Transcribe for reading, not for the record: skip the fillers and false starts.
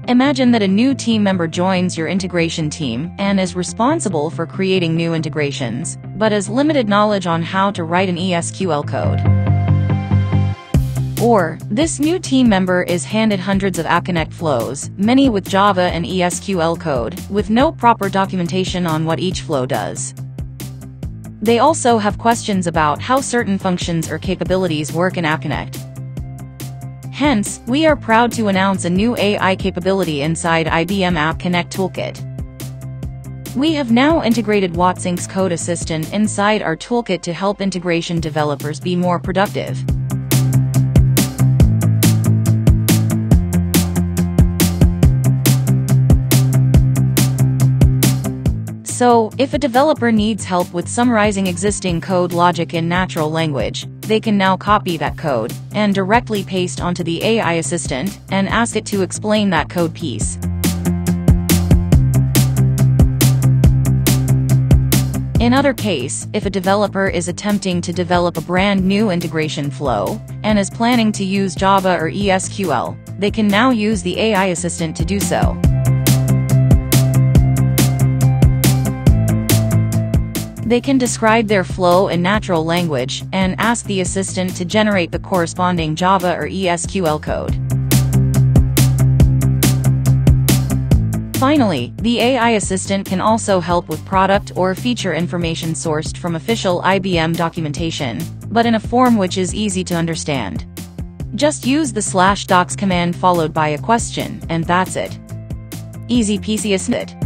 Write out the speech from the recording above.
Imagine that a new team member joins your integration team and is responsible for creating new integrations, but has limited knowledge on how to write an ESQL code. Or, this new team member is handed hundreds of App Connect flows, many with Java and ESQL code, with no proper documentation on what each flow does. They also have questions about how certain functions or capabilities work in App Connect. Hence, we are proud to announce a new AI capability inside IBM App Connect Toolkit. We have now integrated watsonx Code Assistant inside our toolkit to help integration developers be more productive. So, if a developer needs help with summarizing existing code logic in natural language, they can now copy that code and directly paste onto the AI assistant and ask it to explain that code piece. In other case, if a developer is attempting to develop a brand new integration flow and is planning to use Java or ESQL, they can now use the AI assistant to do so. They can describe their flow in natural language and ask the assistant to generate the corresponding Java or ESQL code. Finally, the AI assistant can also help with product or feature information sourced from official IBM documentation, but in a form which is easy to understand. Just use the /docs command followed by a question, and that's it. Easy peasy, isn't it?